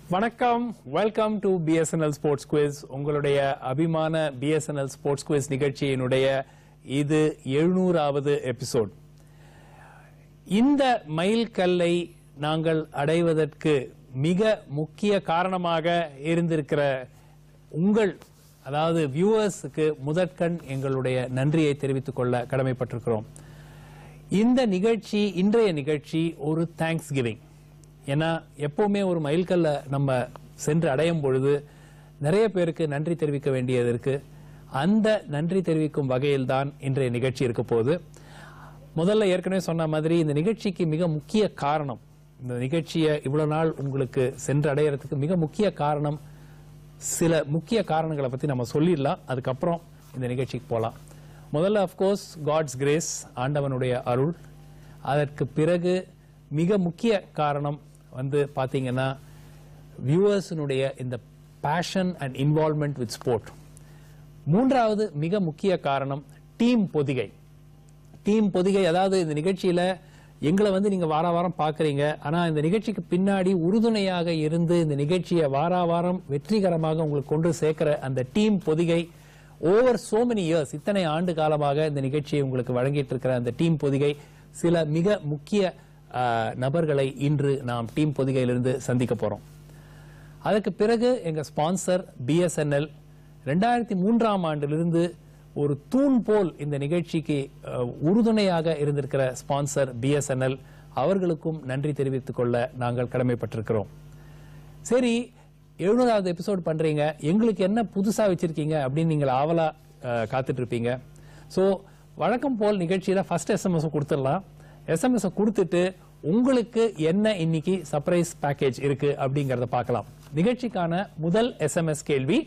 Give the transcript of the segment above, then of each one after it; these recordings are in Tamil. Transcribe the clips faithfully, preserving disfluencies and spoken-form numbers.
வணக்கம், welcome to B S N L sports quiz. உங்களுடைய அபிமான B S N L sports quiz நிகழ்ச்சியினுடைய இது எழுநூறாவது எபிசோட். இந்த மைல்கல்லை நாங்கள் அடைவதற்கு மிக முக்கிய காரணமாக இருந்திருக்கிற உங்கள் அதாவது வியூவர்ஸுக்கு முதற்கண் எங்களுடைய நன்றியை தெரிவித்துக் கொள்ள கடமைப்பட்டிருக்கிறோம். இந்த நிகழ்ச்சி, இன்றைய நிகழ்ச்சி ஒரு தேங்க்ஸ் கிவிங். ஏன்னா எப்பவுமே ஒரு மைல்கல்ல நம்ம சென்று அடையும் பொழுது நிறைய பேருக்கு நன்றி தெரிவிக்க வேண்டியது இருக்கு. அந்த நன்றி தெரிவிக்கும் வகையில் தான் இன்றைய நிகழ்ச்சி இருக்க போகுது. முதல்ல ஏற்கனவே சொன்ன மாதிரி இந்த நிகழ்ச்சிக்கு மிக முக்கிய காரணம், இந்த நிகழ்ச்சியை இவ்வளவு நாள் உங்களுக்கு சென்று அடையிறதுக்கு மிக முக்கிய காரணம், சில முக்கிய காரணங்களை பத்தி நம்ம சொல்லிடலாம். அதுக்கப்புறம் இந்த நிகழ்ச்சிக்கு போகலாம். முதல்ல அஃப்கோர்ஸ் காட்ஸ் கிரேஸ், ஆண்டவனுடைய அருள். அதற்கு பிறகு மிக முக்கிய காரணம் வந்து பாத்தீங்கன்னா வியூவர்ஸினுடைய இந்த passion and involvement with sport. மூன்றாவது மிக முக்கிய காரணம் டீம் பொதிகை. டீம் பொதிகை அதாவது இந்த நிகழ்ச்சியில எங்களை வந்து நீங்க வார வாரம் பாக்குறீங்க, ஆனா இந்த நிகழ்ச்சிக்கு பின்னாடி உறுதுணையாக இருந்து இந்த நிகழ்ச்சியை வார வாரம் வெற்றிகரமாக உங்களுக்கு கொண்டு சேர்க்கிற அந்த team Podhigai over so many years, இத்தனை ஆண்டு காலமாக இந்த நிகழ்ச்சியை உங்களுக்கு வழங்கிட்டு இருக்கிற அந்த டீம் பொதிகை சில மிக முக்கிய நபர்களை இன்று நாம் டீம் பொதிகையிலிருந்து சந்திக்க போறோம். அதற்கு பிறகு எங்க sponsor B S N L ரெண்டாயிரத்தி மூன்றாம் ஆண்டிலிருந்து ஒரு தூண் போல் இந்த நிகழ்ச்சிக்கு உறுதுணையாக இருந்திருக்கிற sponsor B S N L, அவர்களுக்கும் நன்றி தெரிவித்துக் கொள்ள நாங்கள் கடமைப்பட்டிருக்கிறோம். சரி, எழுநூறாவது எபிசோட் பண்றீங்க, எங்களுக்கு என்ன புதுசா வச்சிருக்கீங்க அப்படின்னு நீங்கள் ஆவலா காத்துட்டு இருப்பீங்க. சோ வழக்கம் போல் நிகழ்ச்சியில ஃபர்ஸ்ட் எஸ்எம்எஸ் கொடுத்துடலாம். எஸ்எம்எஸ் கொடுத்துட்டு உங்களுக்கு என்ன இன்னைக்கு சர்ப்ரைஸ் பேக்கேஜ் இருக்கு அப்படிங்கறத பார்க்கலாம். நிகழ்ச்சிக்கான முதல் எஸ்எம்எஸ் கேள்வி,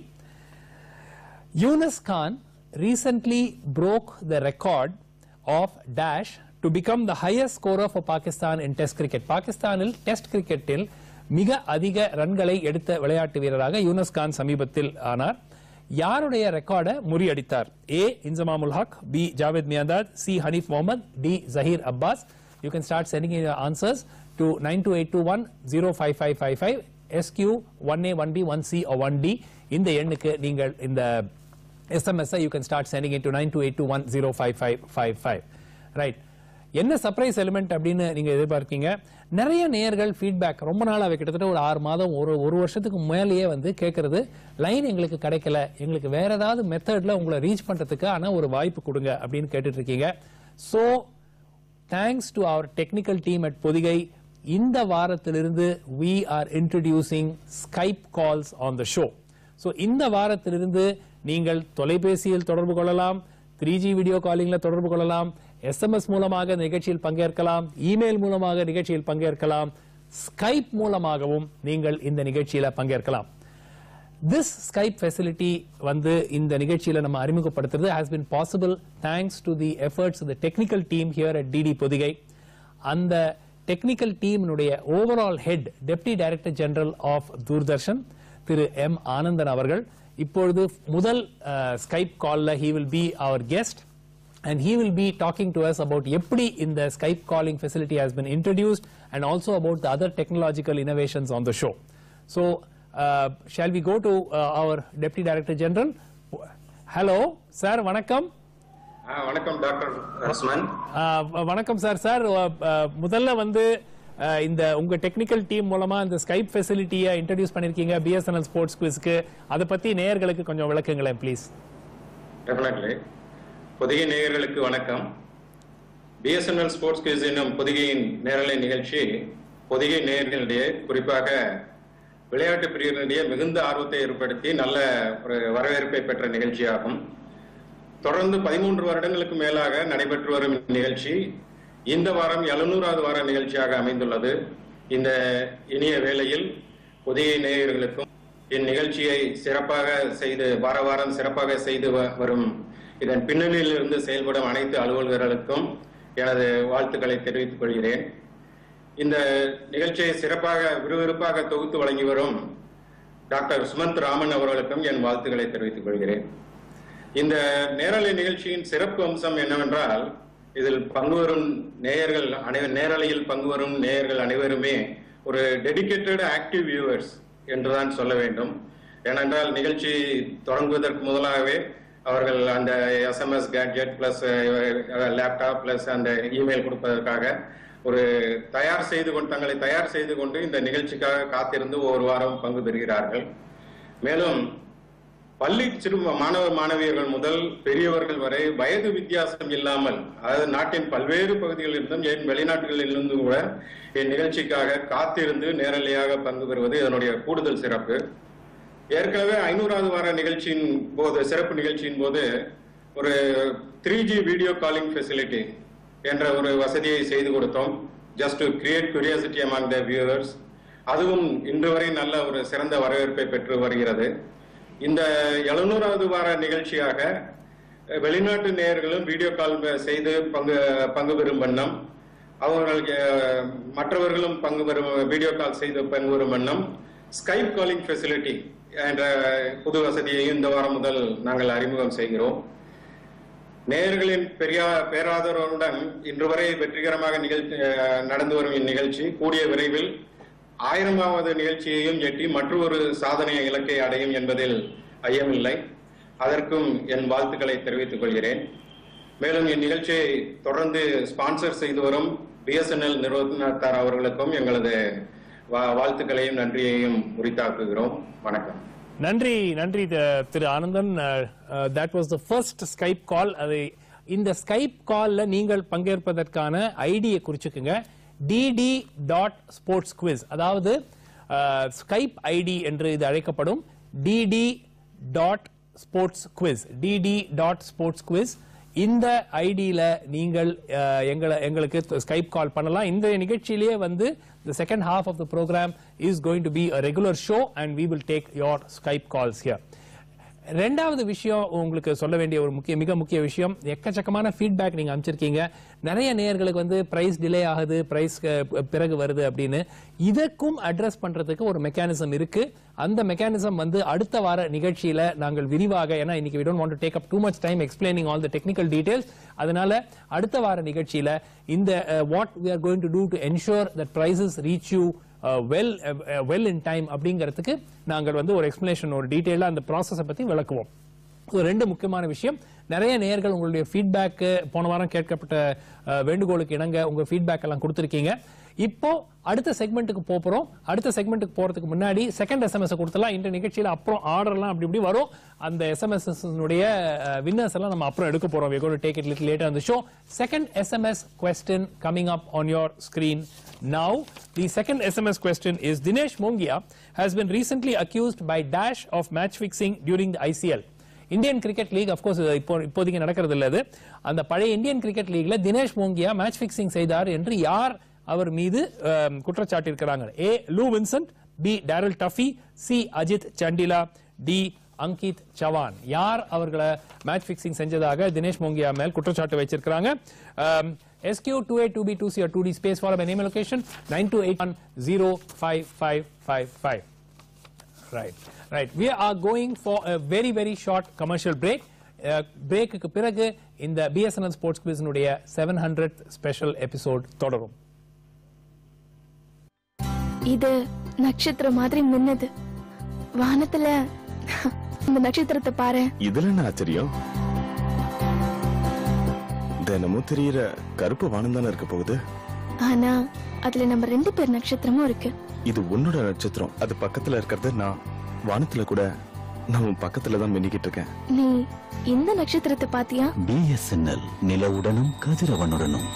Younis Khan recently broke the record of dash to become the highest scorer for Pakistan in test cricket. பாகிஸ்தானில் டெஸ்ட் கிரிக்கெட்டில் மிக அதிக ரன்களை எடுத்த விளையாட்டு வீரராக யூனஸ் கான் சமீபத்தில் ஆனார். யாருடைய ரெக்கார்டை முறியடித்தார்? A. Inzamamul Haq, B. Javed Miandad, C. Hanif Mohammad, D. Zaheer Abbas. You can start sending in your answers to nine two eight two one zero five five five five, S Q one A one B one C or one D. இந்த எண்ணுக்கு நீங்கள் இந்த S M S you can start sending it to nine two eight two one zero five five five five. Right, என்ன சர்ப்ரைஸ் எலிமெண்ட் அப்படின்னு நீங்க எதிர்பார்க்கீங்க? நிறைய நேயர்கள் ஃபீட்பேக் ரொம்ப நாளாவே, கிட்டத்தட்ட ஒரு ஆறு மாதம் ஒரு ஒரு வருஷத்துக்கு மேலேயே வந்து கேட்கறது, லைன் எங்களுக்கு கிடைக்கல, எங்களுக்கு வேற ஏதாவது மெத்தட்ல உங்களை ரீச் பண்றதுக்கு ஆனா ஒரு வாய்ப்பு கொடுங்க அப்படின்னு கேட்டுட்டு இருக்கீங்க. So thanks to our technical team at Podhigai, இந்த வாரத்திலிருந்து we are introducing Skype calls on the show. So இந்த வாரத்திலிருந்து நீங்கள் தொலைபேசியில் தொடர்பு கொள்ளலாம், த்ரீ ஜி வீடியோ காலிங்ல தொடர்பு கொள்ளலாம், எஸ்எம்எஸ் மூலமாக நிகழ்ச்சியில் பங்கேற்கலாம், இமெயில் மூலமாக நிகழ்ச்சியில் பங்கேற்கலாம், ஸ்கைப் மூலமாகவும் நீங்கள் இந்த நிகழ்ச்சியில பங்கேற்கலாம். திஸ் ஸ்கைப் ஃபெசிலிட்டி வந்து இந்த நிகழ்ச்சியில நம்ம அறிமுகப்படுத்துறது has been possible thanks to the efforts of the technical team here at D D Podhigai. அந்த டெக்னிக்கல் டீமினுடைய overall head, deputy director general of Doordarshan Thiru M Anandan அவர்கள் இப்பொழுது முதல் ஸ்கைப் கால்ல he will be our guest and he will be talking to us about எப்படி இந்த Skype calling facility has been introduced and also about the other technological innovations on the show. So uh, shall we go to uh, our Deputy Director General? Hello sir, வணக்கம். வணக்கம் டாக்டர் ரஸ்மான். வணக்கம் சார். சார் முதல்ல வந்து இந்த உங்க டெக்னிக்கல் டீம் மூலமா இந்த ஸ்கைப் ஃபெசிலிட்டியை இன்ட்ரோடியூஸ் பண்ணிருக்கீங்க B S N L sports குவிஸ்க்கு, அதை பத்தி நேயர்களுக்கு கொஞ்சம் விளக்குங்களேன் ப்ளீஸ். டெஃபினெட்லி. பொதிகை நேயர்களுக்கு வணக்கம். B S N L sports quiz என்னும் பொதிகையின் நேரலை நிகழ்ச்சி பொதிகை நேயர்களிடையே, குறிப்பாக விளையாட்டு பிரிவினரிடையே மிகுந்த ஆர்வத்தை ஏற்படுத்தி நல்ல ஒரு வரவேற்பை பெற்ற நிகழ்ச்சியாகும். தொடர்ந்து பதிமூன்று வருடங்களுக்கு மேலாக நடைபெற்று வரும் நிகழ்ச்சி இந்த வாரம் எழுநூறாவது வார நிகழ்ச்சியாக அமைந்துள்ளது. இந்த இனிய வேளையில் பொதிகை நேயர்களுக்கும் இந்நிகழ்ச்சியை சிறப்பாக செய்து வார வாரம் சிறப்பாக செய்து வரும் இதன் பின்னணியில் இருந்து செயல்படும் அனைத்து அலுவலர்களுக்கும் எனது வாழ்த்துக்களை தெரிவித்துக் கொள்கிறேன். இந்த நிகழ்ச்சியை சிறப்பாக விறுவிறுப்பாக தொகுத்து வழங்கி வரும் டாக்டர் சுமந்த் ராமன் அவர்களுக்கும் என் வாழ்த்துக்களை தெரிவித்துக் கொள்கிறேன். இந்த நேரலை நிகழ்ச்சியின் சிறப்பு அம்சம் என்னவென்றால், இதில் பங்கு வரும் நேயர்கள் நேரலையில் பங்கு வரும் நேயர்கள் அனைவருமே ஒரு டெடிகேட்டட் ஆக்டிவ் வியூவர்ஸ். என்றுதான் சொல்ல வேண்டும். ஏனென்றால் நிகழ்ச்சி தொடங்குவதற்கு முதலாகவே அவர்கள் அந்த SMS gadget plus laptop plus அந்த இமெயில் கொடுப்பதற்காக ஒரு தயார் செய்து கொண்டு தங்களை தயார் செய்து கொண்டு இந்த நிகழ்ச்சிக்காக காத்திருந்து ஒரு வாரம் பங்கு பெறுகிறார்கள். மேலும் பள்ளி சிறு மாணவ மாணவியர்கள் முதல் பெரியவர்கள் வரை வயது வித்தியாசம் இல்லாமல், அதாவது நாட்டின் பல்வேறு பகுதிகளில் இருந்தும் ஏன் வெளிநாடுகளில் இருந்தும் கூட இந்நிகழ்ச்சிக்காக காத்திருந்து நேரலையாக பங்கு பெறுவது இதனுடைய கூடுதல் சிறப்பு. ஏற்கனவே ஐநூறாவது வார நிகழ்ச்சியின் போது சிறப்பு நிகழ்ச்சியின் போது ஒரு three G video calling facility என்ற ஒரு வசதியை செய்து கொடுத்தோம், just to create curiosity among the viewers. அதுவும் இன்று வரை நல்ல ஒரு சிறந்த வரவேற்பை பெற்று வருகிறது. இந்த எழுநூறாவது வார நிகழ்ச்சியாக வெளிநாட்டு நேயர்களும் வீடியோ கால் செய்து பங்கு பங்கு பெறும் வண்ணம், அவர்களுக்கு மற்றவர்களும் பங்கு பெறும் வீடியோ கால் செய்து பங்கு பெறும் வண்ணம் ஸ்கைப் காலிங் ஃபெசிலிட்டி என்ற புது வசதியையும் இந்த வாரம் முதல் நாங்கள் அறிமுகம் செய்கிறோம். நேயர்களின் பெரிய பேராதரவுடன் இன்று வரை வெற்றிகரமாக நிகழ்ச்சி நடந்து வரும் இந்நிகழ்ச்சி கூடிய விரைவில் ஆயிரமாவது நிகழ்ச்சியையும் எட்டி மற்றொரு சாதனை இலக்கை அடையும் என்பதில் ஐயமில்லை. அதற்கும் என் வாழ்த்துக்களை தெரிவித்துக் கொள்கிறேன். மேலும் இந்நிகழ்ச்சியை தொடர்ந்து ஸ்பான்சர் செய்து வரும் பிஎஸ்என்எல் நிறுவனத்தார் அவர்களுக்கும் எங்களது வாழ்த்துக்களையும் நன்றியையும் உரித்தாக்குகிறோம். வணக்கம். நன்றி நன்றி Thiru Anandan. That was the first Skype call. அது இந்த ஸ்கைப் கால்ல நீங்கள் பங்கேற்பதற்கான ஐடியை குறிச்சுக்குங்க. டிடி டாட் ஸ்போர்ட்ஸ் குவிஸ், அதாவது ஸ்கைப் ஐடி என்று இது அழைக்கப்படும். DD dot sports quiz, DD dot sports quiz. இந்த ஐடியில நீங்கள் எங்களை எங்களுக்கு ஸ்கைப் கால் பண்ணலாம். இந்த நிகழ்ச்சியிலேயே வந்து the second half of the program is going to be a regular show and we will take your Skype calls here. ரெண்டாவது விஷயம் உங்களுக்கு சொல்ல வேண்டிய ஒரு முக்கிய மிக முக்கிய விஷயம், எக்கச்சக்கமான ஃபீட்பேக் நீங்க அமைச்சிருக்கீங்க. நிறைய நேயர்களுக்கு வந்து பிரைஸ் டிலே ஆகுது, பிரைஸ் பிறகு வருது அப்படின்னு. இதற்கும் அட்ரஸ் பண்றதுக்கு ஒரு மெக்கானிசம் இருக்கு. அந்த மெக்கானிசம் வந்து அடுத்த வார நிகழ்ச்சியில நாங்கள் விரிவாக, ஏன்னா இன்னைக்கு we don't want to take up too much time explaining all the technical details. அதனால அடுத்த வார நிகழ்ச்சியில இந்த what we are going to do to ensure that prices reach you Uh, well uh, uh, well in time அப்படிங்கிறதுக்கு நாங்கள் வந்து ஒரு எக்ஸ்பிளனேஷன், ஒரு டீடைலா அந்த ப்ராசஸை பத்தி விளக்குவோம். ரெண்டு முக்கியமான விஷயம், நிறைய நேயர்கள் உங்களுடைய ஃபீட்பேக் போன வாரம் கேட்கப்பட்ட வேண்டுகோளுக்கு இணங்க உங்க ஃபீட்பேக் எல்லாம் கொடுத்திருக்கீங்க. இப்போ அடுத்த செக்மெண்ட்டுக்கு போறோம். அடுத்த செக்மெண்ட்டுக்கு போறதுக்கு முன்னாடி செகண்ட் எஸ்எம்எஸ் கொடுத்தலாம். இந்த நிகழ்ச்சியில அப்புறம் ஆர்டர்லாம் அப்படி இப்படி வரும். அந்த எஸ்எம்எஸ் உடைய வின்னர்ஸ் எல்லாம் நம்ம அப்புறம் எடுக்க போறோம். we are going to take it little later on the show. Second S M S question coming up on your screen now. The second S M S question is, Dinesh Mongia has been recently accused by Dash of match fixing during the I C L. Indian cricket league, of course இப்போ இப்போதைக்கு நடக்கிறது இல்லது. அந்த பழைய இந்தியன் கிரிக்கெட் லீக்ல தினேஷ் மோங்கியா மேட்ச் பிக்சிங் செய்தார் என்று யார் அவர் மீது குற்றச்சாட்டு இருக்கிறாங்க? A Lou Vincent, B Daryl Tuffey, C Ajit Chandila, D Ankeet Chavan. யார் அவர்களை மேட்ச் பிக்சிங் செஞ்சதாக தினேஷ் மோங்கியா மேல் குற்றச்சாட்டு வச்சிருக்காங்க? S Q two A two B two C or two D space followed by name and location nine two eight one zero five five five five. Right, right. We are going for a very very short commercial break. Uh, break க்கு பிறகு இந்த B S N L Sports Quiz உடைய seven hundredth special episode தொடரும். இது நட்சத்திரம் மாதிரி மின்னுது வானத்துல. இந்த நட்சத்திரத்தை பாரு. இதுல என்ன ஆச்சரியம்? தினமும் தெரியற கருப்பு வானம் தானே இருக்க போகுது. ஆனா அதுல நம்ம ரெண்டு பேர் நட்சத்திரமும் இருக்கு. இது உன்னோட நட்சத்திரம், அது பக்கத்துல இருக்கிறது நான். வானத்துல கூட நான் பக்கத்துல தான் மின்னிக்கிட்டு இருக்கேன். நீ இந்த நட்சத்திரத்தை பாத்தியா? B S N L நிலவுடனும் கதிரவனுடனும்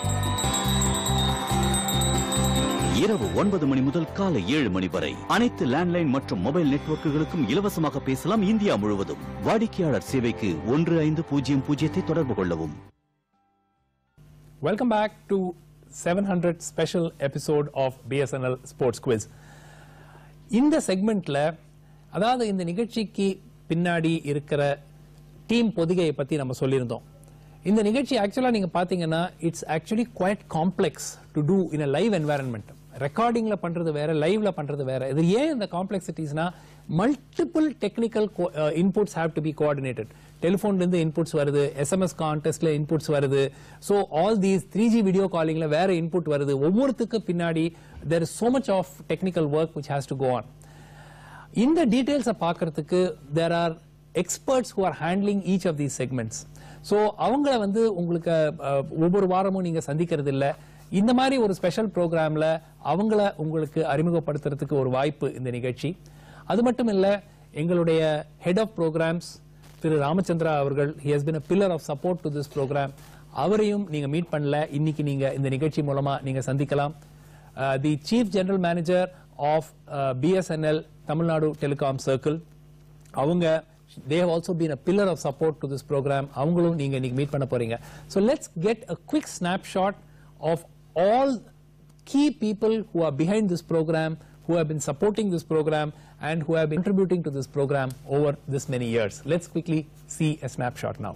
இரவு ஒன்பது மணி முதல் காலை ஏழு மணி வரை அனைத்து லேண்ட்லைன் மற்றும் மொபைல் நெட்வொர்க்குகளுக்கும் இலவசமாக பேசலாம். இந்தியா முழுவதும் வாடிக்கையாளர் சேவைக்கு ஒன்று ஐந்து பூஜ்ஜியம் பூஜ்ஜியத்தை தொடர்பு கொள்ளவும். Welcome back to seven hundredth special episode of B S N L Sports Quiz. இந்த செக்மெண்ட்ல, அதாவது இந்த நிகழ்ச்சிக்கு பின்னாடி இருக்கிற டீம் பொதிகையை பத்தி நம்ம சொல்லியிருந்தோம். இந்த நிகழ்ச்சி ஆக்சுவலா நீங்க பாத்தீங்கன்னா it's actually quite complex to do in a live environment. ரெக்கார்டிங்ல பண்றது வேற, லைவ்ல பண்றது வேற. இது ஏன் இந்த காம்ப்ளெக்சிட்டிஸ்னா, multiple technical inputs have to be coordinated. டெலிபோன்ல இருந்து இன்புட்ஸ் வருது, எஸ்எம்எஸ் கான்டெஸ்ட்ல இன்புட்ஸ் வருது. So all these three G video காலிங்ல வேற இன்புட் வருது. ஒவ்வொருத்துக்கு பின்னாடி there is so much of technical work which has to go on. இந்த டீடைல்ஸை பார்க்கறதுக்கு there are experts who are handling each of these segments. So அவங்கள வந்து உங்களுக்கு ஒவ்வொரு வாரமும் நீங்க சந்திக்கிறது இல்லை. இந்த மாதிரி ஒரு ஸ்பெஷல் ப்ரோக்ராம்ல அவங்கள உங்களுக்கு அறிமுகப்படுத்துறதுக்கு ஒரு வாய்ப்பு இந்த நிகழ்ச்சி. அது மட்டும் இல்ல, எங்களுடைய head of programs Thiru Ramachandra அவர்கள், he has been a pillar of support to this program. அவரையும் நீங்க மீட் பண்ணல, இன்னைக்கு நீங்க இந்த நிகழ்ச்சி மூலமா நீங்க சந்திக்கலாம். The chief general manager of BSNL Tamil Nadu telecom circle, அவங்க they have also been a pillar of support to this program. அவங்களும் நீங்க இன்னைக்கு மீட் பண்ண போறீங்க. So let's get a quick snapshot of all key people who are behind this program, who have been supporting this program and who have been contributing to this program over this many years. Let's quickly see a snapshot now.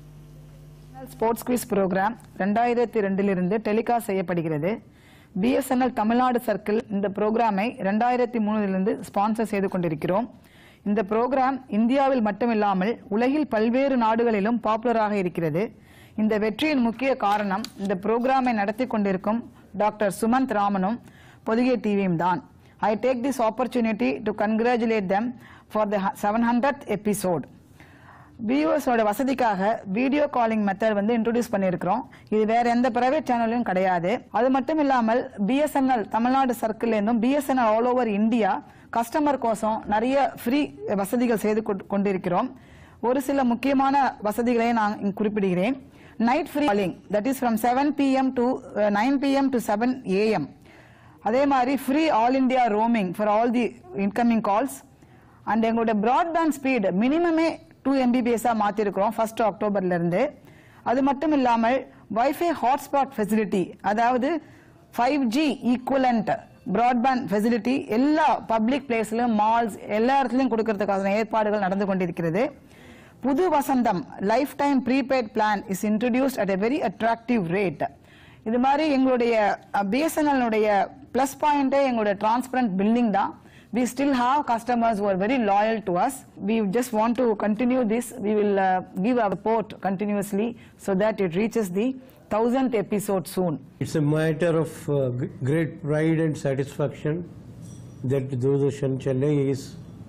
Sports quiz program ரெண்டாயிரத்தி ரெண்டில் இருந்து டெலிகாஸ்ட் செய்யப்படுகிறது. பிஎஸ்என்எல் தமிழ்நாடு சர்க்கிள் இந்த ப்ரோக்ராமை ரெண்டாயிரத்தி மூணிலிருந்து ஸ்பான்சர் செய்து கொண்டிருக்கிறோம். இந்த ப்ரோக்ராம் இந்தியாவில் மட்டுமில்லாமல் உலகில் பல்வேறு நாடுகளிலும் பாப்புலராக இருக்கிறது. இந்த வெற்றியின் முக்கிய காரணம் இந்த ப்ரோக்ராமை நடத்தி கொண்டிருக்கும் டாக்டர் சுமந்த் ராமனும் பொதிகை டிவியும் தான். I take this opportunity to congratulate them for the seven hundred episode. வியூவர்ஸோட வசதிக்காக வீடியோ காலிங் மெத்தட் வந்து இன்ட்ரோடியூஸ் பண்ணியிருக்கிறோம். இது வேற எந்த பிரைவேட் சேனலும் கிடையாது. அது மட்டும் இல்லாமல் பிஎஸ்என்எல் தமிழ்நாடு சர்க்கிள்லேருந்தும் BSNL all over India customer கோசம் நிறைய ஃப்ரீ வசதிகள் செய்து கொண்டிருக்கிறோம். ஒரு சில முக்கியமான வசதிகளை நான் குறிப்பிடுகிறேன். Night free calling, that is from seven PM to nine PM to seven AM. அதே மாதிரி free all India roaming for all the incoming calls. And எங்களோட பிராட்பேண்ட் ஸ்பீடு மினிமமே டூ எம்பிபிஎஸ்ஸா மாத்திருக்கிறோம் ஃபர்ஸ்ட் அக்டோபர்ல இருந்து. அது மட்டும் இல்லாமல் வைஃபை ஹாட்ஸ்பாட் ஃபெசிலிட்டி, அதாவது five G equivalent broadband facility எல்லா பப்ளிக் பிளேஸ்லயும், மால்ஸ், எல்லா இடத்துலயும் கொடுக்கறதுக்கான ஏற்பாடுகள் நடந்து கொண்டிருக்கிறது. Puthu Vasantham lifetime prepaid plan is introduced at a very attractive rate. இது மாதிரி எங்களுடைய பிஎஸ்என்எல் பிளஸ் பாயிண்டே எங்களுடைய டிரான்ஸ்பரண்ட் பில்லிங் தான். We still have customers who are very loyal to us. We just want to continue this. We will uh, give our support continuously so that it reaches the thousandth episode soon. It's a matter of uh, great pride and satisfaction that Doordarshan Chennai is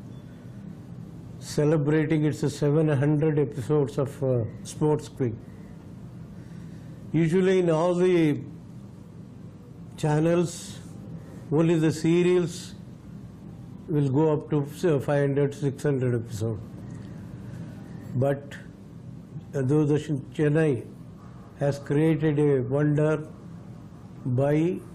celebrating its seven hundred episodes of uh, Sports Quiz. Usually in all the channels, only the serials will go up to five hundred, six hundred episodes. But Doordarshan Chennai has created a wonder by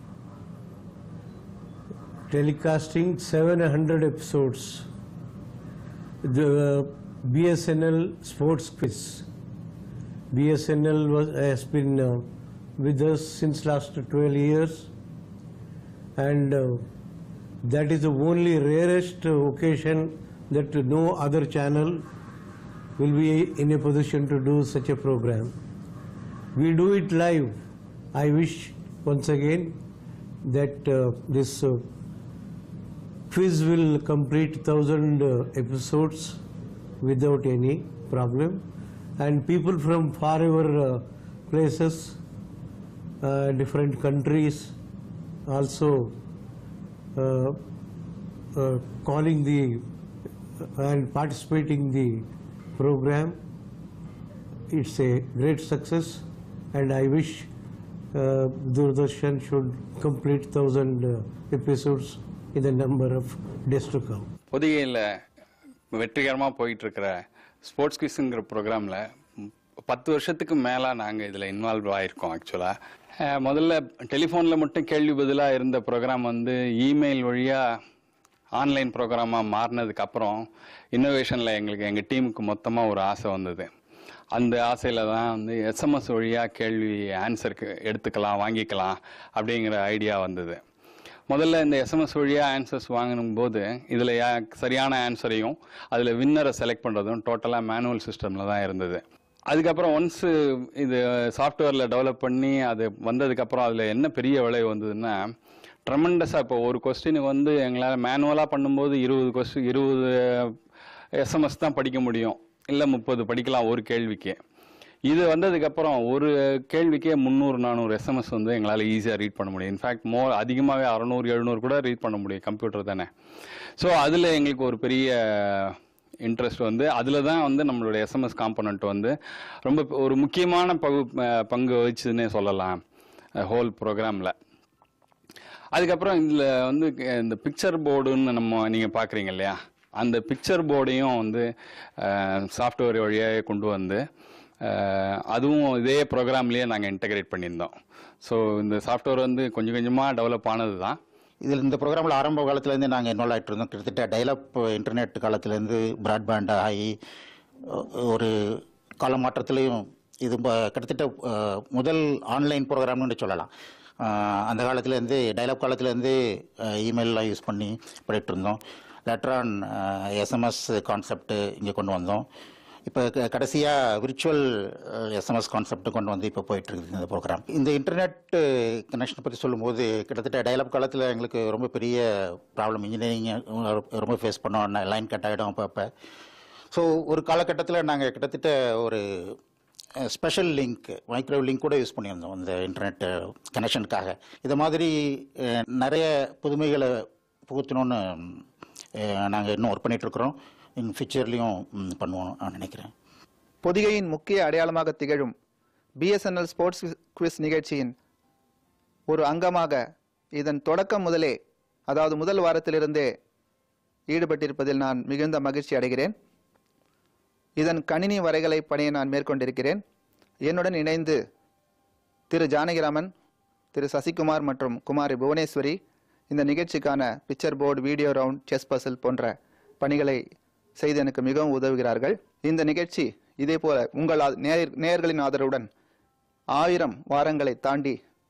telecasting seven hundred episodes. The B S N L Sports Quiz. B S N L was, has been uh, with us since last twelve years, and uh, that is the only rarest occasion that no other channel will be in a position to do such a program. We do it live. I wish once again that uh, this uh, quiz will complete thousand uh, episodes without any problem, and people from forever uh, places, uh, different countries also Uh, uh, calling the uh, and participating the program. It's a great success, and I wish uh, Doordarshan should complete thousand uh, episodes in the number of days to come. பொதிகையில் வெற்றிகரமாக போயிட்டு இருக்கிற ஸ்போர்ட்ஸ் குவிஸ்ங்கிற ப்ரோக்ராமில் பத்து வருஷத்துக்கு மேலே நாங்கள் இதில் இன்வால்வ் ஆகிருக்கோம். ஆக்சுவலாக முதல்ல டெலிஃபோனில் மட்டும் கேள்வி பதிலாக இருந்த ப்ரோக்ராம் வந்து இமெயில் வழியாக ஆன்லைன் ப்ரோக்ராமாக மாறினதுக்கப்புறம் இன்னோவேஷனில் எங்களுக்கு எங்கள் டீமுக்கு மொத்தமாக ஒரு ஆசை வந்தது. அந்த ஆசையில் தான் வந்து எஸ்எம்எஸ் வழியாக கேள்வி ஆன்சருக்கு எடுத்துக்கலாம், வாங்கிக்கலாம் அப்படிங்கிற ஐடியா வந்தது. முதல்ல இந்த எஸ்எம்எஸ் வழியாக ஆன்சர்ஸ் வாங்கணும் போது இதில் சரியான ஆன்சரையும் அதில் வின்னரை செலக்ட் பண்ணுறதும் டோட்டலாக மேனுவல் சிஸ்டமில் தான் இருந்தது. அதுக்கப்புறம் ஒன்ஸு இது சாஃப்ட்வேரில் டெவலப் பண்ணி அது வந்ததுக்கப்புறம் அதில் என்ன பெரிய விளைவு வந்ததுன்னா, ட்ரெமெண்டஸாக இப்போ ஒரு கொஸ்டினுக்கு வந்து எங்களால் மேனுவலாக பண்ணும்போது இருபது கொஸ்டின் இருபது எஸ்எம்எஸ் தான் படிக்க முடியும், இல்லை முப்பது படிக்கலாம் ஒரு கேள்விக்கு. இது வந்ததுக்கப்புறம் ஒரு கேள்விக்கே முந்நூறு நானூறு எஸ்எம்எஸ் வந்து எங்களால் ஈஸியாக ரீட் பண்ண முடியும். இன்ஃபேக்ட் மோ அதிகமாகவே அறநூறு எழுநூறு கூட ரீட் பண்ண முடியும், கம்ப்யூட்டர் தானே. ஸோ அதில் எங்களுக்கு ஒரு பெரிய இன்ட்ரெஸ்ட் வந்து அதில் தான் வந்து நம்மளுடைய எஸ்எம்எஸ் காம்பனண்ட் வந்து ரொம்ப ஒரு முக்கியமான பகு பங்கு வச்சுன்னே சொல்லலாம் ஹோல் ப்ரோக்ராமில். அதுக்கப்புறம் இதில் வந்து இந்த பிக்சர் போர்டுன்னு நம்ம நீங்கள் பார்க்குறீங்க இல்லையா, அந்த பிக்சர் போர்டையும் வந்து சாஃப்ட்வேர் வழியாக கொண்டு வந்து அதுவும் இதே ப்ரோக்ராம்லேயே நாங்கள் இன்டகிரேட் பண்ணியிருந்தோம். ஸோ இந்த சாஃப்ட்வேர் வந்து கொஞ்சம் கொஞ்சமாக டெவலப் ஆனது தான். இதில் இந்த ப்ரோக்ராமில் ஆரம்ப காலத்துலேருந்து நாங்கள் இன்வால்வ் ஆகிட்டு இருந்தோம். கிட்டத்தட்ட டயலப் இன்டர்நெட் காலத்துலேருந்து ப்ராட்பேண்ட் ஆகி ஒரு கால மாற்றத்துலேயும் இது கிட்டத்தட்ட முதல் ஆன்லைன் ப்ரோக்ராம்னு சொல்லலாம். அந்த காலத்துலேருந்து டயலப் காலத்துலேருந்து இமெயிலெலாம் யூஸ் பண்ணி பண்ணிகிட்டு இருந்தோம். லேட்டரான் எஸ்எம்எஸ் கான்செப்ட் இங்கே கொண்டு வந்தோம். இப்போ கடைசியாக விர்ச்சுவல் எஸ்எம்எஸ் கான்செப்ட் கொண்டு வந்து இப்போ போயிட்டுருக்குது இந்த ப்ரோக்ராம். இந்த இன்டர்நெட் கனெக்ஷனை பற்றி சொல்லும்போது கிட்டத்தட்ட டயலப் காலத்தில் எங்களுக்கு ரொம்ப பெரிய ப்ராப்ளம், இன்ஜினியரிங் ரொம்ப ஃபேஸ் பண்ணோம். லைன் கட் ஆகிடும் அப்பப்போ. ஸோ ஒரு காலகட்டத்தில் நாங்கள் கிட்டத்தட்ட ஒரு ஸ்பெஷல் லிங்க், மைக்ரோவேவ் லிங்க் கூட யூஸ் பண்ணியிருந்தோம் இந்த இன்டர்நெட் கனெக்ஷனுக்காக. இது மாதிரி நிறைய புதுமைகளை புகுத்தணும்னு நாங்கள் இன்னும் ஒர்க் பண்ணிகிட்ருக்குறோம். இன் ஃபியூச்சர்லேயும் பண்ணுவோம் நான் நினைக்கிறேன். பொதிகையின் முக்கிய அடையாளமாக திகழும் பிஎஸ்என்எல் ஸ்போர்ட்ஸ் குவிஸ் நிகழ்ச்சியின் ஒரு அங்கமாக இதன் தொடக்கம் முதலே, அதாவது முதல் வாரத்திலிருந்தே ஈடுபட்டிருப்பதில் நான் மிகுந்த மகிழ்ச்சி அடைகிறேன். இதன் கணினி வரைகலை பணியை நான் மேற்கொண்டிருக்கிறேன். என்னுடன் இணைந்து திரு ஜானகிராமன், திரு சசிகுமார் மற்றும் குமாரி புவனேஸ்வரி இந்த நிகழ்ச்சிக்கான picture board, video round, chess puzzle போன்ற பணிகளை செய்து எனக்கு மிகவும் உதவுகிறார்கள். இந்த நிகழ்ச்சி இதே போல உங்கள் நேர் நேயர்களின் ஆதரவுடன் ஆயிரம் வாரங்களை தாண்டி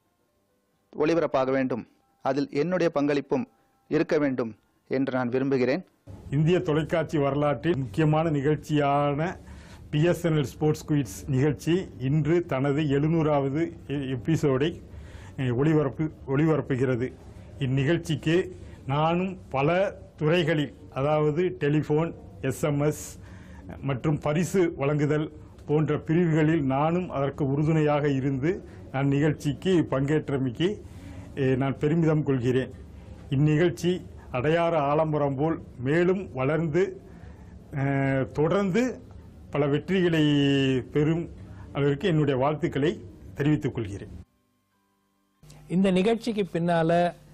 ஒளிபரப்பாக வேண்டும், அதில் என்னுடைய பங்களிப்பும் இருக்க வேண்டும் என்று நான் விரும்புகிறேன். இந்திய தொலைக்காட்சி வரலாற்றில் முக்கியமான நிகழ்ச்சியான பிஎஸ்என்எல் ஸ்போர்ட்ஸ் குவிஸ் நிகழ்ச்சி இன்று தனது எழுநூறாவது எபிசோடை ஒளிபரப்பு ஒளிபரப்புகிறது. இந்நிகழ்ச்சிக்கு நானும் பல துறைகளில், அதாவது டெலிஃபோன், எஸ்எம்எஸ் மற்றும் பரிசு வழங்குதல் போன்ற பிரிவுகளில் நானும் அதற்கு உறுதுணையாக இருந்து நான் நிகழ்ச்சிக்கு பங்கேற்றமைக்கு நான் பெருமிதம் கொள்கிறேன். இந்நிகழ்ச்சி அடையாறு ஆலம்பரம் போல் மேலும் வளர்ந்து தொடர்ந்து பல வெற்றிகளை பெறும் அளவிற்கு என்னுடைய வாழ்த்துக்களை தெரிவித்துக் கொள்கிறேன். இந்த நிகழ்ச்சிக்கு பின்னால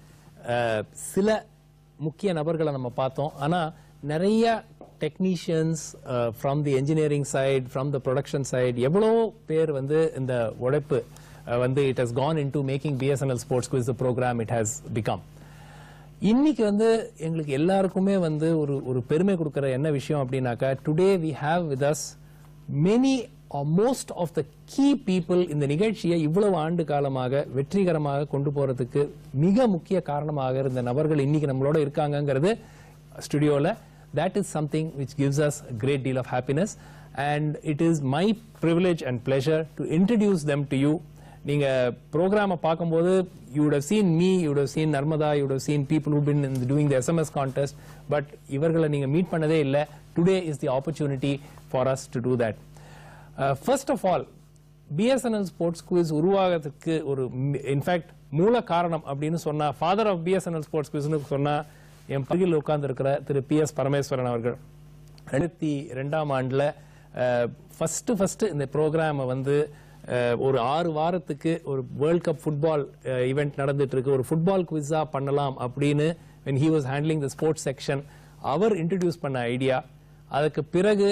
சில முக்கிய நபர்களை நம்ம பார்த்தோம். ஆனா நிறைய technicians from the engineering side, from the production side, எவ்வளோ பேர் வந்து இந்த உழைப்பு வந்து it has gone into making BSNL sports quiz program it has become. இன்னைக்கு வந்து எங்களுக்கு எல்லாருக்குமே வந்து ஒரு ஒரு பெருமை கொடுக்கிற என்ன விஷயம் அப்படின்னாக்கா, today we have with us many most of the key people. இந்த நிகழ்ச்சியை இவ்வளவு ஆண்டு காலமாக வெற்றிகரமாக கொண்டு போறதுக்கு மிக முக்கிய காரணமாக இருந்த நபர்கள் இன்னைக்கு நம்மளோட இருக்காங்கிறது ஸ்டுடியோல. That is something which gives us a great deal of happiness, and it is my privilege and pleasure to introduce them to you. நீங்க ப்ரோக்ராமை பார்க்கும்போது you would have seen me, you would have seen Narmada, you would have seen people who've been in doing the S M S contest, but இவர்களை நீங்க மீட் பண்ணதே இல்லை. Today is the opportunity for us to do that. Uh, first of all, B S N L Sports Quiz உருவாகிறதுக்கு ஒரு இன்ஃபேக்ட் மூல காரணம் அப்படின்னு சொன்னா, father of B S N L Sports Quizனு சொன்னா என் பகுதியில் உட்கார்ந்து இருக்கிற திரு பி எஸ் பரமேஸ்வரன் அவர்கள் ரெண்டாயிரத்தி ரெண்டாம் ஆண்டுல ஃபர்ஸ்ட் ஃபர்ஸ்ட் இந்த ப்ரோக்ராமை வந்து ஒரு ஆறு வாரத்துக்கு ஒரு வேர்ல்ட் கப் ஃபுட்பால் ஈவெண்ட் நடந்துட்டு இருக்கு, ஒரு ஃபுட்பால் குவிஸா பண்ணலாம் அப்படின்னு when he was handling the sports section அவர் இன்ட்ரடியூஸ் பண்ண ஐடியா. அதுக்கு பிறகு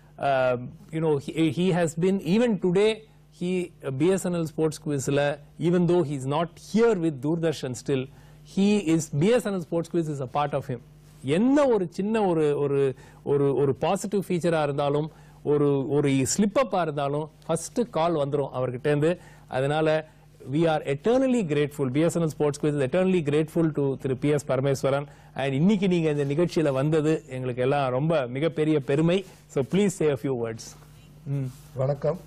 you know he, he has been even today he B S N L Sports Quizல even though he is not here with Doordarshan still, he is B S N L Sports Quiz is a part of him. என்ன ஒரு சின்ன ஒரு ஒரு ஒரு ஒரு பாசிட்டிவ் ஃபீச்சரா இருந்தாலும், ஒரு ஒரு ஸ்லிப் அப்பா இருந்தாலும் ஃபர்ஸ்ட் கால் வந்துரும் அவர்கிட்ட இருந்து. அதனால we are eternally grateful, B S N L Sports Quiz is eternally grateful to Thiru P S Parameswaran. and இன்னைக்கு நீங்க இந்த நிகழ்ச்சியில வந்தது எங்களுக்கு எல்லாம் ரொம்ப மிகப்பெரிய பெருமை. so please say a few words. வணக்கம்.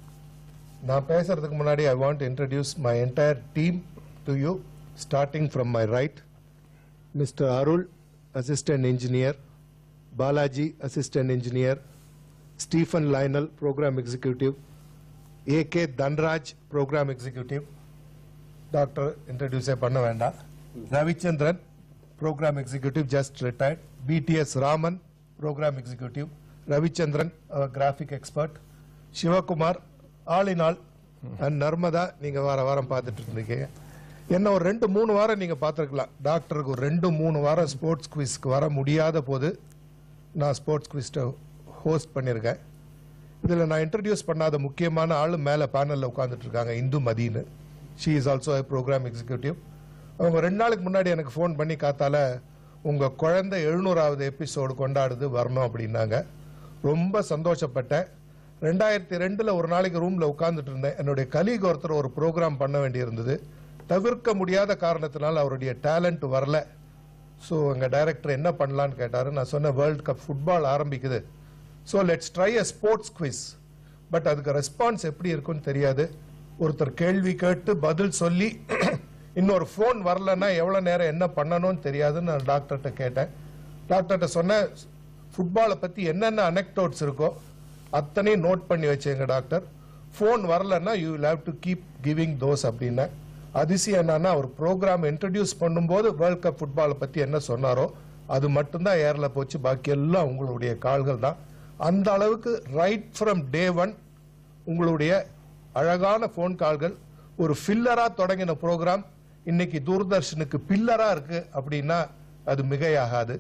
நான் பேசுறதுக்கு முன்னாடி I want to introduce my entire team to you, starting from my right, Mister Arul, Assistant Engineer, Balaji, Assistant Engineer, Stephen Lionel, Program Executive, A K Dhanraj, Program Executive. Doctor introduce பண்ண வேண்டாம். Ravichandran, Program Executive, just retired. B T S Raman, Program Executive. Ravichandran, a graphic expert. Shivakumar, all in all. And Narmada, நீங்க வார வாரம் பார்த்துட்டு இருக்கீங்க. என்ன ஒரு ரெண்டு மூணு வாரம் நீங்க பார்த்துருக்கலாம். டாக்டருக்கு ரெண்டு மூணு வாரம் ஸ்போர்ட்ஸ் குவிஸ்க்கு வர முடியாத போது நான் ஸ்போர்ட்ஸ் குவிஸ்ட்டை ஹோஸ்ட் பண்ணியிருக்கேன். இதில் நான் இன்ட்ரடியூஸ் பண்ணாத முக்கியமான ஆள் மேலே பேனலில் உட்காந்துட்டு இருக்காங்க, இந்து மதின்னு. She is also a program executive. அவங்க ரெண்டு நாளுக்கு முன்னாடி எனக்கு ஃபோன் பண்ணி காத்தால உங்கள் குழந்தை எழுநூறாவது எபிசோடு கொண்டாடுது வரணும் அப்படின்னாங்க. ரொம்ப சந்தோஷப்பட்டேன். ரெண்டாயிரத்தி ரெண்டில் ஒரு நாளைக்கு ரூமில் உட்காந்துட்டு இருந்தேன். என்னுடைய கலீக் ஒருத்தர் ஒரு ப்ரோக்ராம் பண்ண வேண்டியிருந்தது. தவிர்க்க முடியாத காரணத்தினால் அவருடைய டேலண்ட் வரல. ஸோ எங்கள் டைரக்டர் என்ன பண்ணலான்னு கேட்டார். நான் சொன்னேன், வேர்ல்ட் கப் ஃபுட்பால் ஆரம்பிக்குது, so let's try a sports quiz. But அதுக்கு ரெஸ்பான்ஸ் எப்படி இருக்குன்னு தெரியாது. ஒருத்தர் கேள்வி கேட்டு பதில் சொல்லி இன்னொரு ஃபோன் வரலன்னா எவ்வளோ நேரம் என்ன பண்ணணும்னு தெரியாதுன்னு நான் டாக்டர்கிட்ட கேட்டேன். டாக்டர்கிட்ட சொன்னேன், ஃபுட்பாலை பற்றி என்னென்ன அனெக்டோட்ஸ் இருக்கோ அத்தனையும் நோட் பண்ணி வச்சேங்க டாக்டர். ஃபோன் வரலன்னா you will have to keep giving those அப்படின்னா. அதிசயம் என்னன்னா, அவர் ப்ரோக்ராம் இன்ட்ரடியூஸ் பண்ணும்போது வேர்ல்ட் கப் ஃபுட்பாலை பற்றி என்ன சொன்னாரோ அது மட்டும்தான் ஏரில் போச்சு. பாக்கி எல்லாம் உங்களுடைய கால்கள் தான். அந்த அளவுக்கு ரைட் ஃப்ரம் டே ஒன் உங்களுடைய அழகான ஃபோன் கால்கள். ஒரு ஃபில்லரா தொடங்கின ப்ரோக்ராம் இன்னைக்கு தூர்தர்ஷனுக்கு பில்லரா இருக்கு அப்படின்னா அது மிகையாகாது.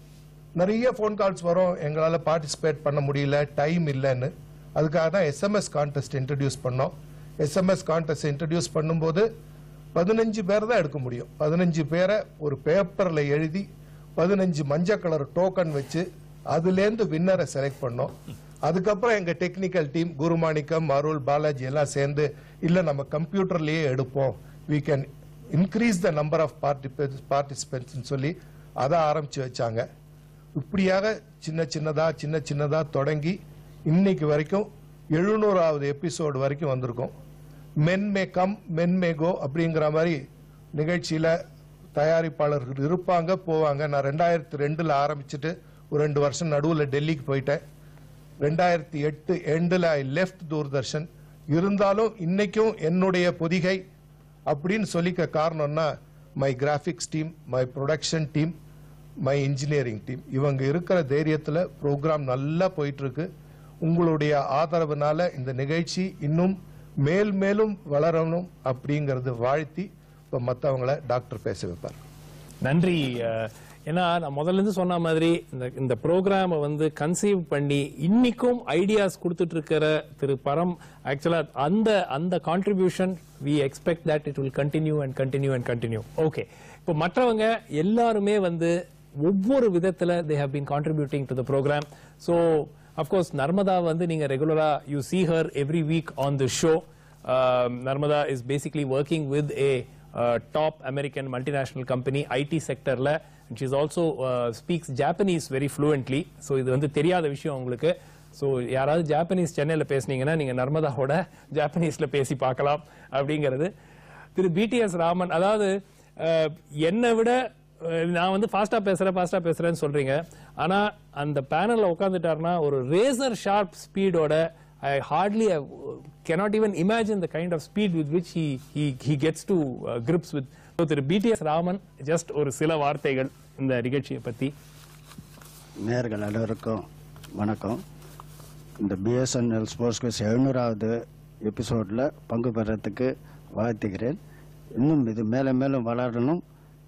நிறைய ஃபோன் கால்ஸ் வரும், எங்களால் பார்ட்டிசிபேட் பண்ண முடியல, டைம் இல்லைன்னு. அதுக்காக தான் எஸ்எம்எஸ் கான்டெஸ்ட் இன்ட்ரடியூஸ் பண்ணோம். எஸ்எம்எஸ் கான்டெஸ்ட் இன்ட்ரடியூஸ் பண்ணும்போது பதினஞ்சு பேர் தான் எடுக்க முடியும். பதினஞ்சு பேரை ஒரு பேப்பரில் எழுதி பதினஞ்சு மஞ்சள் கலர் டோக்கன் வச்சு அதுலேருந்து வின்னரை செலக்ட் பண்ணோம். அதுக்கப்புறம் எங்கள் டெக்னிக்கல் டீம் குருமாணிக்கம், அருள், பாலாஜி எல்லாம் சேர்ந்து இல்லை நம்ம கம்ப்யூட்டர்லேயே எடுப்போம், we can increase the number of participants சொல்லி அதை ஆரம்பிச்சு வச்சாங்க. இப்படியாக சின்ன சின்னதா சின்ன சின்னதா தொடங்கி இன்னைக்கு வரைக்கும் எழுநூறாவது எபிசோடு வரைக்கும் வந்திருக்கோம். மென் மே கம் மென் மே கோ அப்படிங்கிற மாதிரி நிகழ்ச்சியில தயாரிப்பாளர்கள் இருப்பாங்க, போவாங்க. நான் ரெண்டாயிரத்தி ரெண்டுல ஆரம்பிச்சுட்டு ஒரு ரெண்டு வருஷம் நடுவில் டெல்லிக்கு போயிட்டேன். ரெண்டாயிரத்தி எட்டு எண்டில் ஐ லெஃப்ட் தூர்தர்ஷன். இருந்தாலும் இன்னைக்கும் என்னுடைய பொதிகை அப்படின்னு சொல்லிக்க காரணம்னா my graphics team, my production team, my engineering team. இவங்க இருக்கிற தைரியத்தில் ப்ரோக்ராம் நல்லா போயிட்டு இருக்கு. உங்களுடைய ஆதரவுனால இந்த நிகழ்ச்சி இன்னும் மேல் மேலும் வளரணும் அப்படிங்கறது வாழ்த்தி இப்போ மற்றவங்களை டாக்டர் பேச வைப்பார். நன்றி. ஏன்னா நான் முதல்ல இருந்து சொன்ன மாதிரி இந்த இந்த ப்ரோக்ராமை வந்து கன்சீவ் பண்ணி இன்னைக்கும் ஐடியாஸ் கொடுத்துட்டு இருக்கிற திரு பரம், ஆக்சுவலா அந்த அந்த contribution we expect that it will continue and continue and continue. Okay, இப்போ மற்றவங்க எல்லாருமே வந்து ஒவ்வொரு விதத்துல they have been contributing to the program. So of course Narmada வந்து நீங்க ரெகுலரா you see her every week on the show. uh, Narmada is basically working with a uh, top American multinational company I T sector la, and she's also uh, speaks Japanese very fluently. So இது வந்து தெரியாத விஷயம் உங்களுக்கு. ஸோ யாராவது ஜாப்பனீஸ் சென்னையில் பேசுனீங்கன்னா நீங்க நர்மதாவோட ஜாப்பனீஸ்ல பேசி பார்க்கலாம் அப்படிங்கிறது. திரு பிடிஎஸ் ராமன், அதாவது என்னை விட நான் வந்து ஃபாஸ்டா பேசுறேன் ஃபாஸ்டா பேசுறேன்னு சொல்றீங்க, ஆனா அந்த பேனல்ல உட்கார்ந்துட்டாருன்னா ஒரு ரேசர் ஷார்ப் ஸ்பீடோட I hardly have, cannot even imagine the kind of speed with which he he he gets to uh, grips with. So Thiru PTS Raman, just ஒரு சில வார்த்தைகள் இந்த நிகழ்ச்சியை பத்தி. நேயர்கள் அனைவருக்கும் வணக்கம். இந்த பிஎஸ்என்எல் ஸ்போர்ட்ஸ் குவிஸ் எழுநூறாவது எபிசோட்ல பங்கு பெறத்துக்கு வாழ்த்துகிறேன். இன்னும் இது மேலே மேலும் வளரணும்.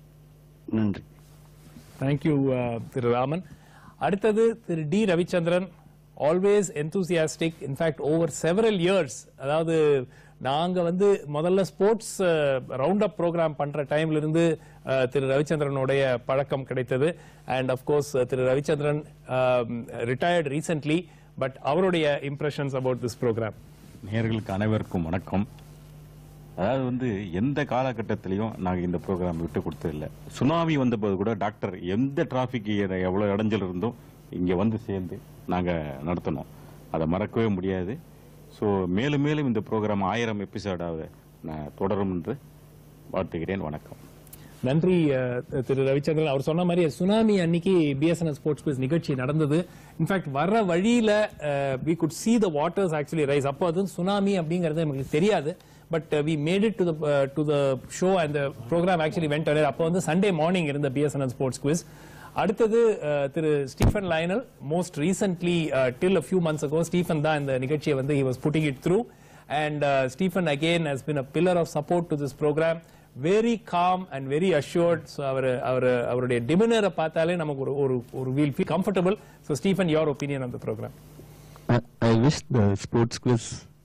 நன்றி. தேங்க்யூ திரு ராமன். அடுத்தது Thiru T Ravichandran, always enthusiastic, in fact over several years. அதாவது நாங்க வந்து முதல்ல ஸ்போர்ட்ஸ் ரவுண்ட் அப் ப்ரோக்ராம் பண்ற டைம்ல இருந்து திரு ரவிச்சந்திரனுடைய பழக்கம் கிடைத்தது. And of course Thiru Ravichandran retired recently, but அவருடைய இம்ப்ரெஷன்ஸ் அபவுட் திஸ் ப்ரோக்ராம். நேயர்களுக்கு அனைவருக்கும் வணக்கம். அதாவது வந்து எந்த காலகட்டத்திலையும் நாங்கள் இந்த ப்ரோக்ராம் விட்டு கொடுத்ததில்லை. சுனாமி வந்தபோது கூட டாக்டர் எந்த டிராஃபிக் எவ்வளோ இடைஞ்சல் இருந்தோம் இங்கே வந்து சேர்ந்து நாங்கள் நடத்தினோம். அதை மறக்கவே முடியாது. ஸோ மேலும் மேலும் இந்த ப்ரோக்ராம் ஆயிரம் எபிசோடாக நான் தொடரும் என்று வாழ்த்துகிறேன். வணக்கம். நன்றி திரு ரவிச்சந்திரன். அவர் சொன்ன மாதிரி சுனாமி அன்னைக்கு பிஎஸ்என்எல் ஸ்போர்ட்ஸ் குவிஸ் நிகழ்ச்சி நடந்தது. இன்ஃபேக்ட் வர்ற வழியில we could see the waters actually rise. அப்போ அது சுனாமி அப்படிங்கறது நமக்கு தெரியாது. But we made it to the to the show and the programme actually went away. அப்போ வந்து சண்டே மார்னிங் இருந்த பிஎஸ்என்எல் ஸ்போர்ட்ஸ் குவிஸ். அடுத்தது Thiru Stephen Lionel. Most recently till a few months ago Stephen தான் இந்த நிகழ்ச்சியை வந்து he was putting it through. And uh, Stephen again has been a pillar of support to this program. Very calm and very assured. So our our our demeanor பார்த்தாலே நமக்கு ஒரு ஒரு ஒரு we'll feel comfortable. So Stephen, your opinion on the program? I, I wish the sports quiz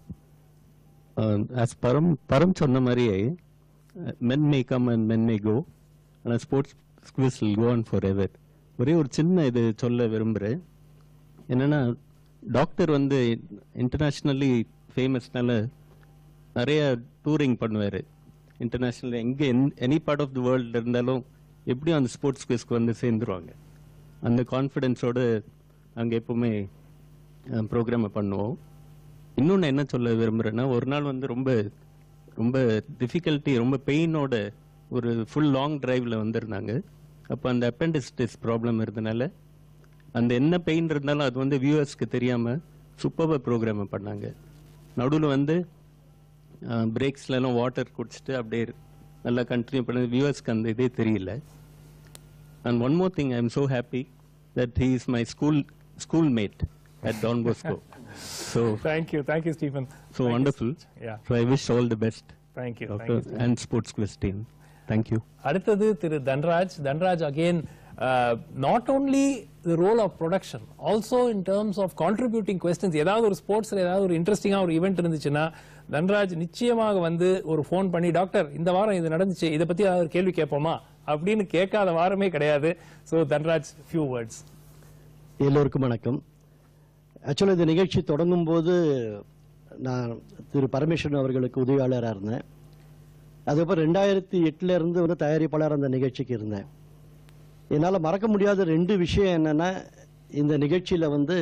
uh, as Param Param சொன்ன மாதிரியே men may come and men may go and a sports quiz will go on forever. ஒரே ஒரு சின்ன இது சொல்ல விரும்புறேன். என்னன்னா டாக்டர் வந்து இன்டர்நேஷனலி ஃபேமஸ்னால நிறைய டூரிங் பண்ணுவார். இன்டர்நேஷ்னல் எங்கே any part of the world இருந்தாலும் எப்படியும் அந்த ஸ்போர்ட்ஸ் குவிஸ்க்கு வந்து சேர்ந்துருவாங்க. அந்த கான்ஃபிடென்ஸோடு அங்கே எப்போவுமே ப்ரோக்ராமை பண்ணுவோம். இன்னொன்று என்ன சொல்ல விரும்புகிறேன்னா, ஒரு நாள் வந்து ரொம்ப ரொம்ப டிஃபிகல்ட்டி ரொம்ப பெயினோட ஒரு ஃபுல் லாங் டிரைவில் வந்திருந்தாங்க. அப்போ அந்த அப்பெண்டிசிட்டிஸ் ப்ராப்ளம் இருந்தனால அந்த என்ன பெயின் இருந்தாலும் அது வந்து வியூவர்ஸ்க்கு தெரியாமல் சூப்பராக ப்ரோக்ராமை பண்ணாங்க. நடுவில் வந்து பிரேக்ஸ்லாம் வாட்டர் குடிச்சிட்டு அப்படியே நல்லா கண்டினியூ பண்ணி வியூவர்ஸ்க்கு அந்த இதே தெரியல. And one more thing, I am so happy that he is my school school mate at Don Bosco. So thank you, thank you, Stephen. So thank wonderful. You. Yeah. So I wish all the best. Thank you. Thank you. And sports quiz team. Thank you. அடுத்தது Thiru Dhanraj. Dhanraj again uh, not only the role of production, also in terms of contributing questions. ஏதாவது ஒரு ஸ்போர்ட்ஸ்ல ஏதாவது ஒரு இன்ட்ரெஸ்டிங்கா ஒரு ஈவென்ட் இருந்துச்சுன்னா தன்ராஜ் நிச்சயமாக வந்து ஒரு ஃபோன் பண்ணி, டாக்டர் இந்த வாரம் இது நடந்துச்சு, இதை பத்தி ஏதாவது ஒரு கேள்வி கேட்போமா அப்படின்னு கேட்காத வாரமே கிடையாது. So Dhanraj, few words. எல்லோருக்கும் வணக்கம். ஆக்சுவலாக இந்த நிகழ்ச்சி தொடங்கும் போது நான் திரு பரமேஸ்வரன் அவர்களுக்கு உதவியாளராக இருந்தேன். அதுக்கப்புறம் ரெண்டாயிரத்தி எட்டுல இருந்து வந்து தயாரிப்பாளர் அந்த நிகழ்ச்சிக்கு இருந்தேன். என்னால் மறக்க முடியாத ரெண்டு விஷயம் என்னன்னா, இந்த நிகழ்ச்சியில் வந்து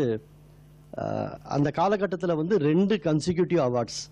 அந்த காலகட்டத்தில் வந்து ரெண்டு கன்சிக்யூட்டிவ் அவார்ட்ஸ்,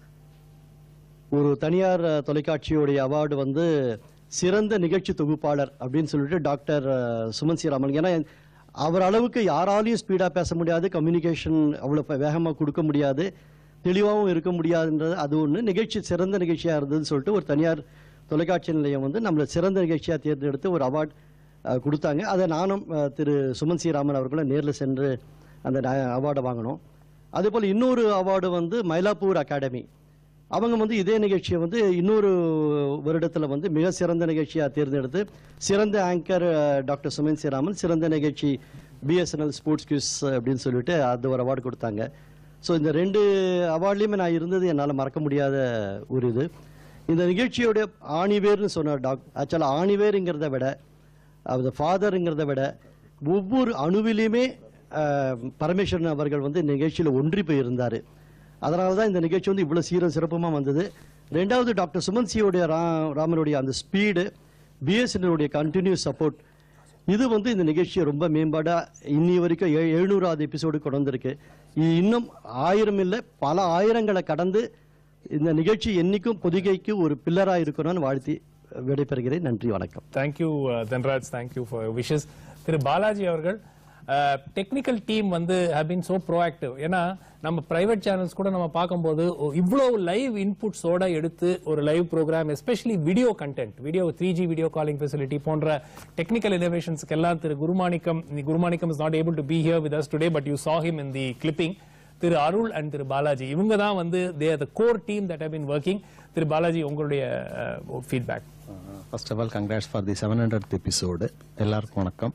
ஒரு தனியார் தொலைக்காட்சியுடைய அவார்டு வந்து சிறந்த நிகழ்ச்சி தொகுப்பாளர் அப்படின்னு சொல்லிட்டு டாக்டர் சுமன் ஸ்ரீராமன். ஏன்னா அவர் அளவுக்கு யாராலையும் ஸ்பீடாக பேச முடியாது, கம்யூனிகேஷன் அவ்வளோ வேகமாக கொடுக்க முடியாது, தெளிவாகவும் இருக்க முடியாதுன்றது அது ஒன்று. நிகழ்ச்சி சிறந்த நிகழ்ச்சியாக இருந்ததுன்னு சொல்லிட்டு ஒரு தனியார் தொலைக்காட்சி நிலையம் வந்து நம்மளை சிறந்த நிகழ்ச்சியாக தேர்ந்தெடுத்து ஒரு அவார்டு கொடுத்தாங்க. அதை நானும் திரு சுமன் ஸ்ரீராமன் அவர்களும் நேரில் சென்று அந்த அவார்டை வாங்கினோம். அதேபோல் இன்னொரு அவார்டு வந்து மயிலாப்பூர் அகாடமி, அவங்க வந்து இதே நிகழ்ச்சியை வந்து இன்னொரு வருடத்தில் வந்து மிக சிறந்த நிகழ்ச்சியாக தேர்ந்தெடுத்து சிறந்த ஆங்கர் டாக்டர் சுமன் ஸ்ரீராமன், சிறந்த நிகழ்ச்சி பிஎஸ்என்எல் ஸ்போர்ட்ஸ் குவிஸ் அப்படின்னு சொல்லிட்டு அது ஒரு அவார்டு கொடுத்தாங்க. ஸோ இந்த ரெண்டு அவார்ட்லேயுமே நான் இருந்தது என்னால் மறக்க முடியாத ஒரு இது. இந்த நிகழ்ச்சியோடைய ஆணிவேர்னு சொன்னார் டாக்டர். ஆக்சுவலாக ஆணிவேருங்கிறத விட அது ஃபாதருங்கிறத விட ஒவ்வொரு அணுவிலையுமே பரமேஸ்வரன் அவர்கள் வந்து இந்த நிகழ்ச்சியில் ஒன்றி போய் இருந்தார். அதனால தான் இந்த நிகழ்ச்சி வந்து இவ்வளோ சீரம் சிறப்புமாக வந்தது. ரெண்டாவது டாக்டர் சுமன் சியோடைய ரா ராமனுடைய அந்த ஸ்பீடு, பிஎஸ்என்எலுடைய கண்டினியூஸ் சப்போர்ட், இது வந்து இந்த நிகழ்ச்சியை ரொம்ப மேம்பாடாக இன்னி வரைக்கும் ஏ எழுநூறாவது எபிசோடு கொண்டு வந்திருக்கு. இன்னும் ஆயிரம் இல்லை பல ஆயிரங்களை கடந்து இந்த நிகழ்ச்சி என்னைக்கும் பொதிகைக்கு ஒரு பில்லராக இருக்கணும்னு வாழ்த்தி விடைபெறுகிறேன். நன்றி, வணக்கம். Thank you Dhanraj, thank you for wishes. Thiru Balaji அவர்கள், டெக்னிக்கல் டீம் வந்து ஹேவ் பீன் சோ ப்ரோஆக்டிவ். ஏன்னா நம்ம பிரைவேட் சேனல்ஸ் கூட நம்ம பார்க்கும்போது இவ்வளவு லைவ் இன்புட்ஸோட எடுத்து ஒரு live programme, especially video content, video three G video calling facility போன்ற டெக்னிக்கல் இனோவேஷன்ஸ்க்கு எல்லாம் Thiru Gurumanickam Gurumanickam is not able to be here with us today, but you saw him in the clipping. Thiru Arul and Thiru Balaji, இவங்க தான் வந்து they are the core team that have been working. Thiru Balaji, உங்களுடைய feedback. First of all congrats for the seven hundred episode. எல்லாருக்கும் வணக்கம்.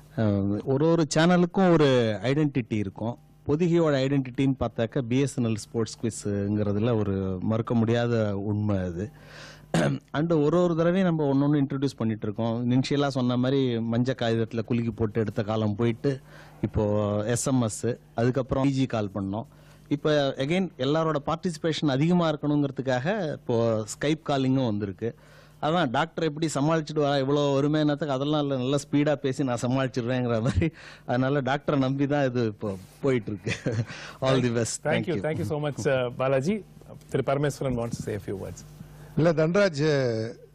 ஒரு ஒரு சேனலுக்கும் ஒரு ஐடென்டிட்டி இருக்கும். பொதிகையோட ஐடென்டிட்டின்னு பார்த்தாக்க பிஎஸ்என்எல் ஸ்போர்ட்ஸ் குவிஸ்ங்கிறதுல ஒரு மறுக்க முடியாத உண்மை அது. அண்டு ஒரு ஒரு தடவையும் நம்ம ஒன்று ஒன்று இன்ட்ரடியூஸ் பண்ணிட்டு இருக்கோம். இனிஷியலாக சொன்ன மாதிரி மஞ்சள் காகிதத்தில் குலுக்கி போட்டு எடுத்த காலம் போயிட்டு இப்போது எஸ்எம்எஸ், அதுக்கப்புறம் பிஜி கால் பண்ணோம். இப்போ அகெயின் எல்லாரோட பார்ட்டிசிபேஷன் அதிகமாக இருக்கணுங்கிறதுக்காக இப்போது ஸ்கைப் காலிங்கும் வந்திருக்கு. அதான் டாக்டர் எப்படி சமாளிச்சுட்டு வர இவ்வளோ ஒருமையானத்துக்கு அதெல்லாம் இல்லை, நல்லா ஸ்பீடாக பேசி நான் சமாளிச்சிடுறேங்கிற மாதிரி. அதனால டாக்டரை நம்பி தான் இது இப்போ போயிட்டு இருக்கு. All the best. Thank you, thank you so much Balaji. Thiru Parameswaran wants to say a few words. இல்லை தன்ராஜ்,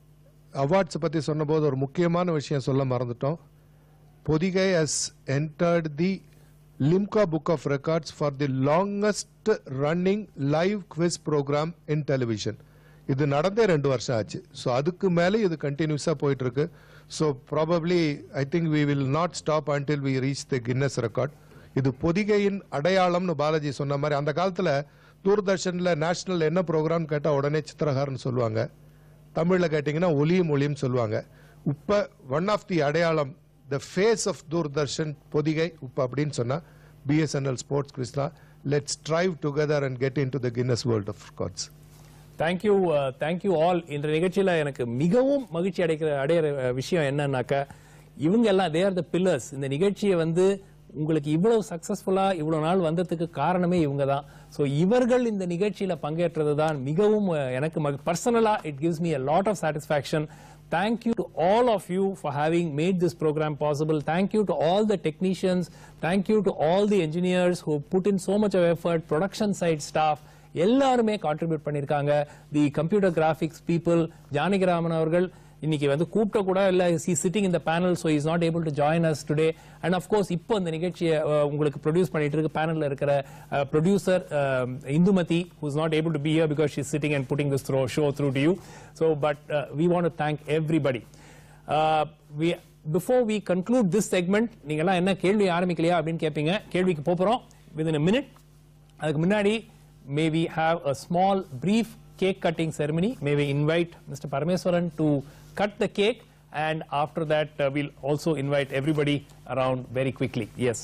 அவார்ட்ஸ் பற்றி சொன்னபோது ஒரு முக்கியமான விஷயம் சொல்ல மறந்துட்டோம். Podhigai has entered the Limca book of records for the longest running live quiz programme in television. இது நடந்தே ரெண்டு வருஷம் ஆச்சு. ஸோ அதுக்கு மேலே இது கண்டினியூஸாக போயிட்டு இருக்கு. So probably I think we will not stop until we reach the Guinness record. இது பொதிகையின் அடையாளம்னு பாலாஜி சொன்ன மாதிரி, அந்த காலத்தில் தூர்தர்ஷனில் நேஷனல் என்ன ப்ரோக்ராம் கேட்டால் உடனே சித்திரகாரன்னு சொல்லுவாங்க, தமிழில் கேட்டிங்கன்னா ஒலியும் ஒளியும் சொல்லுவாங்க. இப்போ ஒன் ஆஃப் தி அடையாளம், the face of Doordarshan Podhigai இப்போ அப்படின்னு சொன்னால் பிஎஸ்என்எல் ஸ்போர்ட்ஸ் குவிஸ்லாம். Let's strive together and get in to the Guinness world of records. Thank you thank you all. இந்த நிகழ்ச்சியில் எனக்கு மிகவும் மகிழ்ச்சி அடைக்கிற அடையிற விஷயம் என்னன்னாக்கா, இவங்க எல்லாம் தே ஆர் த பில்லர்ஸ். இந்த நிகழ்ச்சியை வந்து உங்களுக்கு இவ்வளவு சக்சஸ்ஃபுல்லா இவ்வளவு நாள் வந்ததுக்கு காரணமே இவங்க தான். ஸோ இவர்கள் இந்த நிகழ்ச்சியில பங்கேற்றது தான் மிகவும் எனக்கு பர்சனலா it gives me a lot of satisfaction. Thank you to all of you for having made this program possible. Thank you to all the technicians. Thank you to all the engineers who put in so much of effort. Production side staff எல்லாருமே கான்ட்ரிபியூட் பண்ணிருக்காங்க. The computer graphics people, Janakiraman அவர்கள் இன்னைக்கு வந்து கூப்பிட்ட கூட இல்ல, he is sitting in the panel, so he is not able to join us today. And of course இப்போ இந்த நிகழ்ச்சியை உங்களுக்கு ப்ரொடியூஸ் பண்ணிட்டு இருக்க பேனல்ல இருக்கிற producer Indumathi, who is not able to be here because she is sitting and putting this through, show through to you. So but uh, we want to thank everybody. Uh, we before we conclude this segment, நீங்க எல்லாம் என்ன கேள்வி ஆரம்பிக்கலையா அப்படின்னு கேட்பீங்க. கேள்விக்கு போறோம் within a minute. அதுக்கு முன்னாடி may we have a small brief cake cutting ceremony. May we invite Mister Parameswaran to cut the cake, and after that uh, we'll also invite everybody around very quickly. Yes.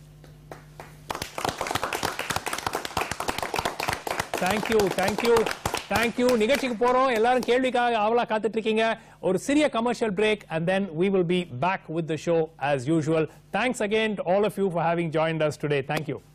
Thank you, thank you, thank you. நிகழ்ச்சிக்கு போறோம். எல்லாரும் கேள்விக்காக ஆவலா காத்துட்டு இருக்கீங்க. ஒரு சிறிய commercial break and then we will be back with the show as usual. Thanks again to all of you for having joined us today. Thank you.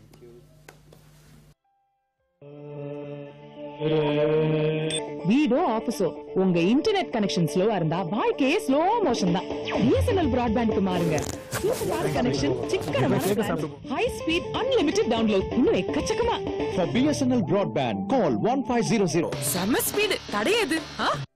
வீடோ ஆபீஸோ உங்க இன்டர்நெட் கனெக்ஷன் ஸ்லோவா இருந்தா வாழ்க்கையே ஸ்லோ மோஷன் தான். பிஎஸ்என்எல் பிராட்பேண்டுக்கு மாறுங்க. சூப்பரான கனெக்ஷன், சிக்கனமான ஹை ஸ்பீட் அன்லிமிட்டெட் டவுன்லோட், இன்னும் எக்கச்சக்கமா. For B S N L broadband, call one five zero zero. செம ஸ்பீடு, தடையது.